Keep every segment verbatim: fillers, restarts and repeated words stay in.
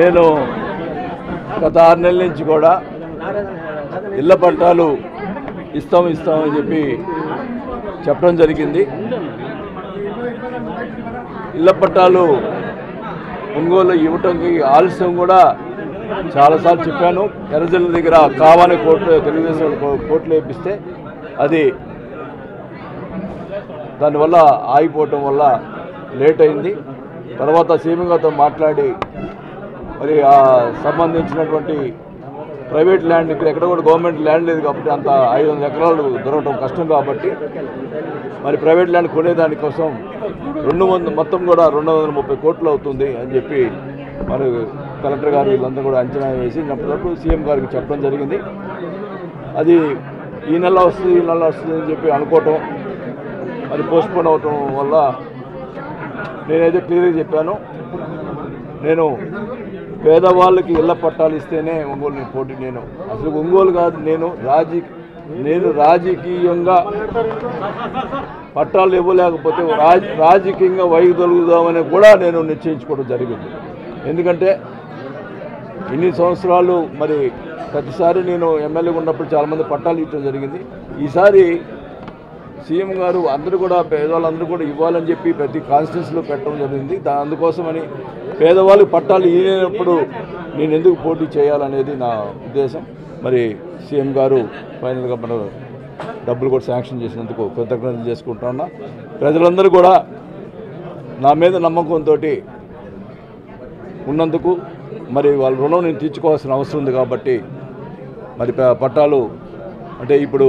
నేను గత ఆరు నెలల నుంచి కూడా ఇళ్ల పట్టాలు ఇస్తాం ఇస్తామని చెప్పి చెప్పడం జరిగింది. ఇళ్ల పట్టాలు ఒంగోలు ఇవ్వటానికి ఆలస్యం కూడా చాలాసార్లు చెప్పాను. ఎర్రజల్ల దగ్గర కావాలని కోర్టు తెలుగుదేశం కోర్టులో వేపిస్తే అది దానివల్ల ఆగిపోవటం వల్ల లేట్ అయింది. తర్వాత సీఎం గారితో మాట్లాడి మరి ఆ సంబంధించినటువంటి ప్రైవేట్ ల్యాండ్ ఇక్కడ ఎక్కడ కూడా గవర్నమెంట్ ల్యాండ్ లేదు కాబట్టి అంత ఐదు వందల ఎకరాలు దొరకడం కష్టం కాబట్టి మరి ప్రైవేట్ ల్యాండ్ కొనేదానికోసం రెండు వందల మొత్తం కూడా రెండు వందల ముప్పై కోట్లు అవుతుంది అని చెప్పి మరి కలెక్టర్ గారు వీళ్ళందరూ కూడా అంచనా వేసి అప్పటివరకు సీఎం గారికి చెప్పడం జరిగింది. అది ఈ నెల వస్తుంది ఈ నెల వస్తుంది అని చెప్పి అనుకోవటం మరి పోస్ట్పోన్ అవటం వల్ల నేనైతే క్లియర్గా చెప్పాను, నేను పేదవాళ్ళకి ఇళ్ల పట్టాలు ఇస్తేనే ఒంగోలు నేను పోటీ నేను అసలు ఒంగోలు కాదు నేను రాజీ నేను రాజకీయంగా పట్టాలు ఇవ్వలేకపోతే రాజ రాజకీయంగా వైదొలుగుదామని కూడా నేను నిశ్చయించుకోవడం జరిగింది. ఎందుకంటే ఇన్ని సంవత్సరాలు మరి ప్రతిసారి నేను ఎమ్మెల్యేగా ఉన్నప్పుడు చాలామంది పట్టాలు ఇవ్వడం జరిగింది. ఈసారి సీఎం గారు అందరూ కూడా పేదవాళ్ళందరూ కూడా ఇవ్వాలని చెప్పి ప్రతి కాన్స్టిట్యూన్సీలో పెట్టడం జరిగింది. దా అందుకోసమని పేదవాళ్ళకి పట్టాలు ఇవ్వనప్పుడు నేను ఎందుకు పోటీ చేయాలనేది నా ఉద్దేశం. మరి సీఎం గారు ఫైనల్గా మన డబ్బులు కూడా శాంక్షన్ చేసినందుకు కృతజ్ఞతలు చేసుకుంటా ఉన్నా. ప్రజలందరూ కూడా నా మీద నమ్మకంతో ఉన్నందుకు మరి వాళ్ళ రుణం నేను తీర్చుకోవాల్సిన అవసరం ఉంది కాబట్టి మరి పట్టాలు అంటే ఇప్పుడు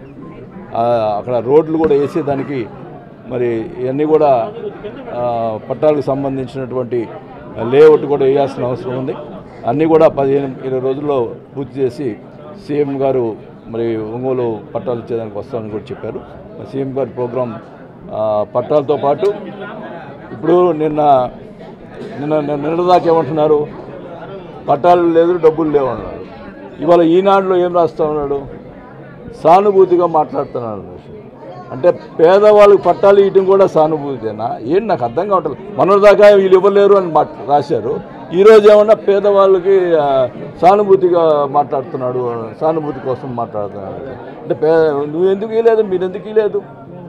అక్కడ రోడ్లు కూడా వేసేదానికి మరి ఇవన్నీ కూడా పట్టాలకు సంబంధించినటువంటి లేఅవుట్ కూడా వేయాల్సిన అవసరం ఉంది. అన్నీ కూడా పదిహేను ఇరవై రోజుల్లో పూర్తి చేసి సీఎం గారు మరి ఒంగోలు పట్టాలు ఇచ్చేదానికి వస్తామని కూడా చెప్పారు. సీఎం గారి ప్రోగ్రాం పట్టాలతో పాటు ఇప్పుడు నిన్న నిన్న నిన్నదాకా ఏమంటున్నారు, పట్టాలు లేదు డబ్బులు లేవు అన్నాడు. ఇవాళ ఈనాడులో ఏం రాస్తా ఉన్నాడు, సానుభూతిగా మాట్లాడుతున్నాడు. అంటే పేదవాళ్ళకి పట్టాలు ఇవ్వటం కూడా సానుభూతినా ఏంటి నాకు అర్థం కావట్లేదు. మొన్నటిదాకా వీళ్ళు ఇవ్వలేరు అని మాట రాశారు, ఈరోజు ఏమన్నా పేదవాళ్ళకి సానుభూతిగా మాట్లాడుతున్నాడు, సానుభూతి కోసం మాట్లాడుతున్నాడు. అంటే పే నువ్వు ఎందుకు ఇవ్వలేదు, మీరు ఎందుకు ఇవ్వలేదు,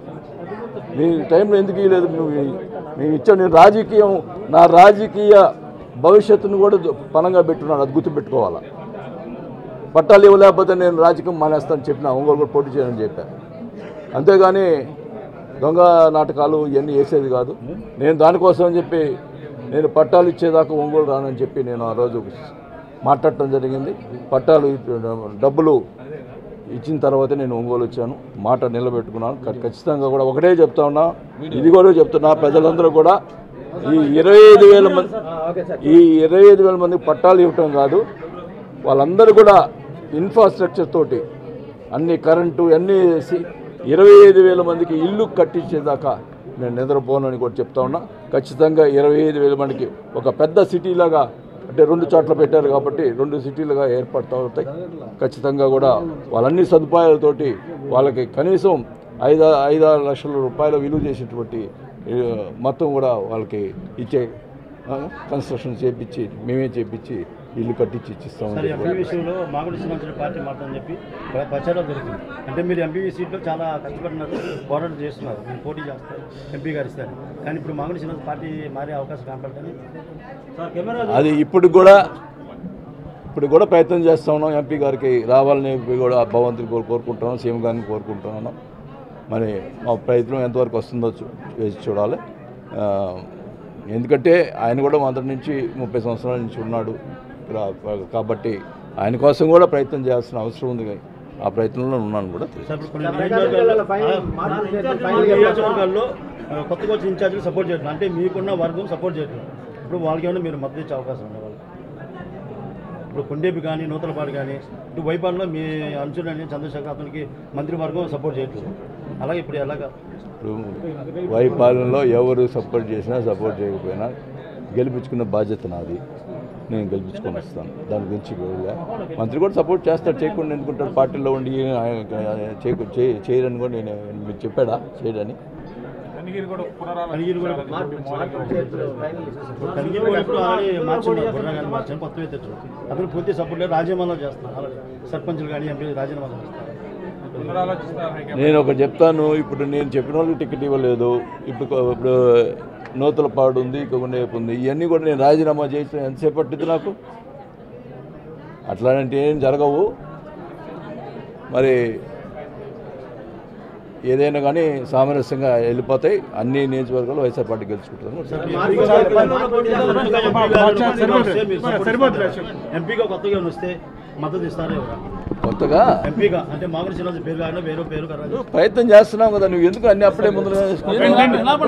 మీ టైంలో ఎందుకు ఇవ్వలేదు, నువ్వు మేము ఇచ్చావు. నేను రాజకీయం నా రాజకీయ భవిష్యత్తును కూడా పనంగా పెట్టున్నాను, అది గుర్తుపెట్టుకోవాలా. పట్టాలు ఇవ్వలేకపోతే నేను రాజకీయం మానేస్తాను చెప్పిన ఒంగోలు కూడా పోటీ చేయాలని చెప్పాను. అంతేగాని దొంగ నాటకాలు ఇవన్నీ వేసేది కాదు. నేను దానికోసం అని చెప్పి నేను పట్టాలు ఇచ్చేదాకా ఒంగోలు రానని చెప్పి నేను ఆ రోజు మాట్లాడటం జరిగింది. పట్టాలు డబ్బులు ఇచ్చిన తర్వాతే నేను ఒంగోలు వచ్చాను, మాట నిలబెట్టుకున్నాను. ఖచ్చితంగా కూడా ఒకటే చెప్తా ఉన్నా, ఇది కూడా చెప్తున్నా, ప్రజలందరూ కూడా ఈ ఇరవై ఐదు వేల మంది ఈ ఇరవై ఐదు వేల మందికి పట్టాలు ఇవ్వటం కాదు, వాళ్ళందరూ కూడా ఇన్ఫ్రాస్ట్రక్చర్ తోటి అన్ని కరెంటు అన్నీ వేసి ఇరవై ఐదు వేల మందికి ఇల్లు కట్టించేదాకా నేను నిద్రపోనని కూడా చెప్తా ఉన్నా. ఖచ్చితంగా ఇరవై ఐదు వేల మందికి ఒక పెద్ద సిటీలాగా అంటే రెండు చోట్ల పెట్టారు కాబట్టి రెండు సిటీలుగా ఏర్పడుతూ అవుతాయి. ఖచ్చితంగా కూడా వాళ్ళన్ని సదుపాయాలతోటి వాళ్ళకి కనీసం ఐదు ఐదారు లక్షల రూపాయల విలువ చేసేటువంటి మొత్తం కూడా వాళ్ళకి ఇచ్చే కన్స్ట్రక్షన్ చేపించి మేమే చేపించి ఇల్లు కట్టించి ఇచ్చిస్తామని. ఎంపీ విషయంలో మాగుడి శ్రీనివాసరెడ్డి పార్టీ మాట్లాడని చెప్పి ప్రచారం జరిగింది. అంటే మీరు ఎంపీ సీట్లో చాలా కష్టపడినారు, పోరాటం చేస్తున్నారు, మీరు పోటీ చేస్తారు, ఎంపీ గారు ఇస్తారు. కానీ ఇప్పుడు మాగుడి శ్రీనివాస పార్టీ మారే అవకాశం కనపడుతుంది. అది ఇప్పుడు కూడా ఇప్పుడు కూడా ప్రయత్నం చేస్తూ ఉన్నాం. ఎంపీ గారికి రావాలని కూడా భగవంతుని కోరుకుంటున్నాం, సీఎం గారిని కోరుకుంటున్నాం. మరి మా ప్రయత్నం ఎంతవరకు వస్తుందో వేసి చూడాలి. ఎందుకంటే ఆయన కూడా మొదటి నుంచి ముప్పై సంవత్సరాల నుంచి ఉన్నాడు కాబట్టి ఆయన కోసం కూడా ప్రయత్నం చేయాల్సిన అవసరం ఉంది. ఆ ప్రయత్నంలో ఉన్నాను కూడా. నియోజకవర్గాల్లో కొత్తగా వచ్చిన ఇన్ఛార్జీలు సపోర్ట్ చేయడం అంటే మీకున్న వర్గం సపోర్ట్ చేయడం, ఇప్పుడు వాళ్ళకి ఏమైనా మీరు మద్దతు ఇచ్చే అవకాశం ఉంది. వాళ్ళు ఇప్పుడు కొండేపి కానీ నూతలపాడు కానీ ఇటు వైపాడులో మీ అంచులని చంద్రశేఖర్ అతనికి మంత్రివర్గం సపోర్ట్ చేయట్లేదు. అలాగే ఇప్పుడు ఎలాగా ఇప్పుడు వైపాలనలో ఎవరు సపోర్ట్ చేసినా సపోర్ట్ చేయకపోయినా గెలిపించుకున్న బాధ్యత నాది, నేను గెలిపించుకొని వస్తాను. దాని గురించి మంత్రి కూడా సపోర్ట్ చేస్తాడు, చేయకుండా ఎందుకుంటాడు, పార్టీలో ఉండి చేయరని కూడా నేను మీకు చెప్పాడా చేయడని. కనిగిరి కూడా కనిగిరి కూడా ఇప్పుడు ఆల్రెడీ మార్చున్నారు, బుర్రగాని మార్చారు, కొత్త తెచ్చు అతను పూర్తి సపోర్ట్ లేదు, రాజీనామా చేస్తున్నారు. ఆల్రెడీ సర్పంచులు కానీ ఎంపీ రాజీనామా చేస్తారు. నేను ఒకటి చెప్తాను, ఇప్పుడు నేను చెప్పిన వాళ్ళకి టికెట్ ఇవ్వలేదు, ఇప్పుడు ఇప్పుడు నూతలపాడు ఉంది, ఇంకొక ఉంది, ఇవన్నీ కూడా నేను రాజీనామా చేసిన ఎంతసేపు పట్టింది నాకు? అట్లాంటి ఏం జరగవు. మరి ఏదైనా కానీ సామరస్యంగా వెళ్ళిపోతాయి. అన్ని నియోజకవర్గాలు వైఎస్ఆర్ పార్టీ గెలుచుకుంటాను. ఎంపీగా కొత్తగా వస్తే మద్దతు ఇస్తారా? కొత్తగా ఎంపీగా అంటే మామూలు చిన్న పేరు కాకుండా వేరే పేరు కదా ప్రయత్నం చేస్తున్నాం కదా, నువ్వు ఎందుకు అన్ని అప్పుడే ముందు